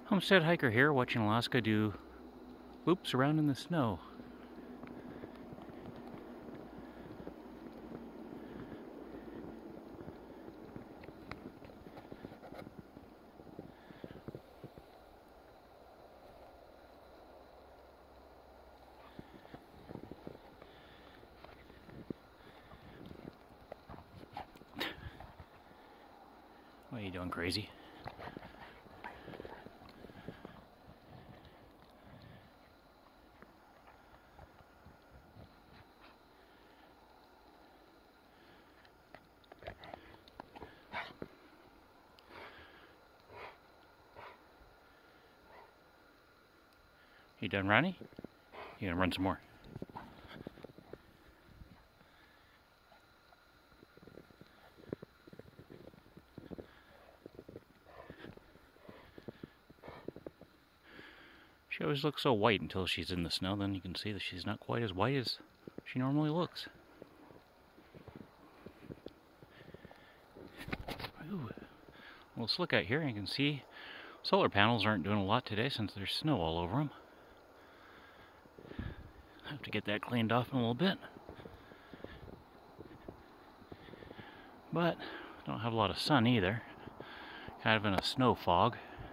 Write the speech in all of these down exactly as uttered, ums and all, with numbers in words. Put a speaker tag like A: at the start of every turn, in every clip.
A: Homestead hiker here, watching Alaska do loops around in the snow. What are you doing, crazy? You done running? You gonna run some more? She always looks so white until she's in the snow, then you can see that she's not quite as white as she normally looks. Ooh. Well, let's look out here and you can see solar panels aren't doing a lot today since there's snow all over them. I have to get that cleaned off in a little bit. But don't have a lot of sun either. Kind of in a snow fog.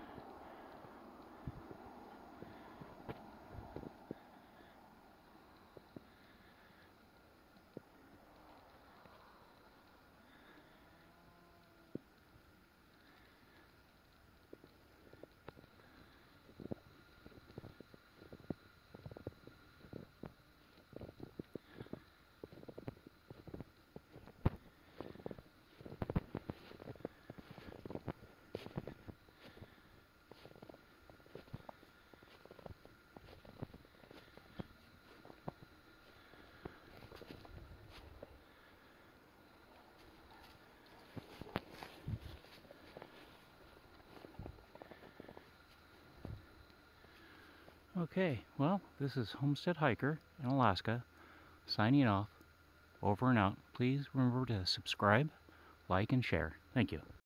A: Okay, well, this is Homestead Hiker in Alaska, signing off, over and out. Please remember to subscribe, like, and share. Thank you.